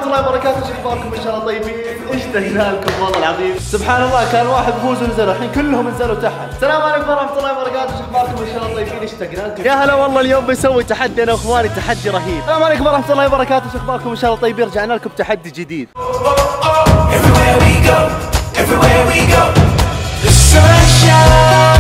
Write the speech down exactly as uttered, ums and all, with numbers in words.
الله وبركاته، شو اخباركم؟ ان شاء الله طيبين. اشتقنا لكم والله العظيم، سبحان الله كان واحد يفوز ونزل، الحين كلهم نزلوا تحت. السلام عليكم ورحمه الله وبركاته، شو اخباركم؟ ان شاء الله طيبين. اشتقنا لكم. يا هلا والله، اليوم بنسوي تحدي انا واخواني، تحدي رهيب. السلام عليكم ورحمه الله وبركاته، شو اخباركم؟ ان شاء الله طيبين. رجعنا لكم تحدي جديد. Everywhere we go, everywhere we go, the sunshine.